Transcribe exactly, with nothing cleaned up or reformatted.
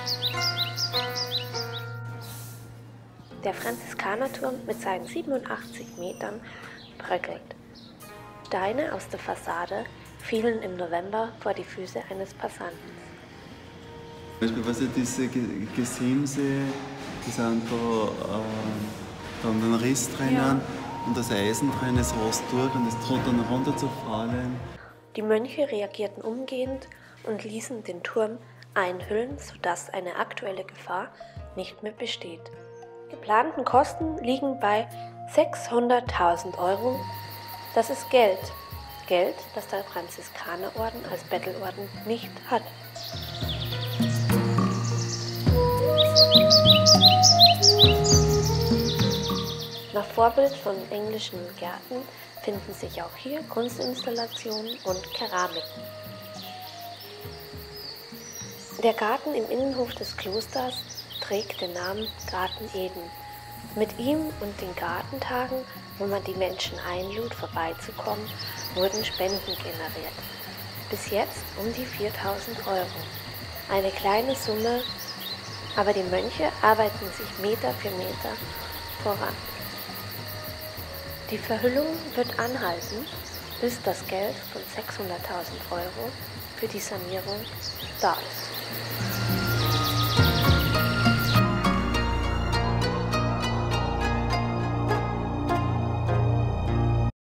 Der Franziskanerturm mit seinen siebenundachtzig Metern bröckelt. Steine aus der Fassade fielen im November vor die Füße eines Passanten. Zum Beispiel, was ja diese Gesimse, die sind da, äh, da haben einen Riss drinnen, ja, und das Eisen drin, es rost durch und es droht dann runterzufallen. Die Mönche reagierten umgehend und ließen den Turm einhüllen, sodass eine aktuelle Gefahr nicht mehr besteht. Die geplanten Kosten liegen bei sechshunderttausend Euro. Das ist Geld. Geld, das der Franziskanerorden als Bettelorden nicht hat. Nach Vorbild von englischen Gärten finden sich auch hier Kunstinstallationen und Keramiken. Der Garten im Innenhof des Klosters trägt den Namen Garten Eden. Mit ihm und den Gartentagen, wo man die Menschen einlud, vorbeizukommen, wurden Spenden generiert. Bis jetzt um die viertausend Euro. Eine kleine Summe, aber die Mönche arbeiten sich Meter für Meter voran. Die Verhüllung wird anhalten, bis das Geld von sechshunderttausend Euro für die Sanierung da ist.